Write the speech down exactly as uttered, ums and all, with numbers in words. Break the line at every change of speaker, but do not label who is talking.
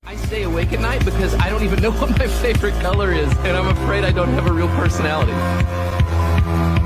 I stay awake at night because I don't even know what my favorite color is, and I'm afraid I don't have a real personality.